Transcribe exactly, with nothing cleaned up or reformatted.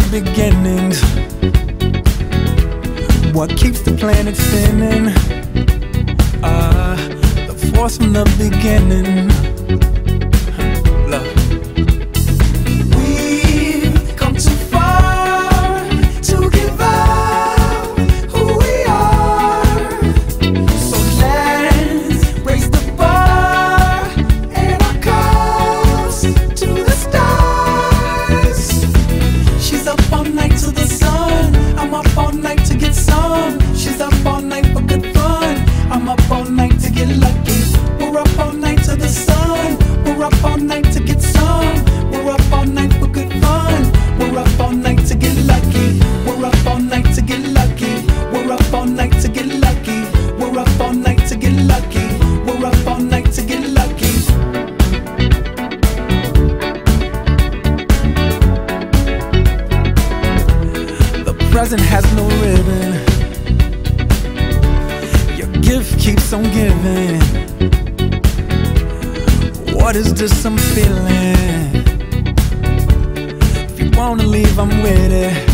beginnings. What keeps the planet spinning? Ah, uh, the force from the beginning. Love. We've come too far to give up who we are. So let's raise the bar and our cups to the stars. She's up all night to the sun. I'm up all night to get some. She's up all night for good fun. I'm up all night to get lucky. We're up all night to the sun. We're up all night to get some. We're up all night for good fun. We're up all night to get lucky. We're up all night to get lucky. We're up all night to get lucky. We're up all night to get lucky. We're up all night to get lucky. The present has no ribbon. Your gift keeps on giving. What is this I'm feeling? If you wanna leave, I'm with it.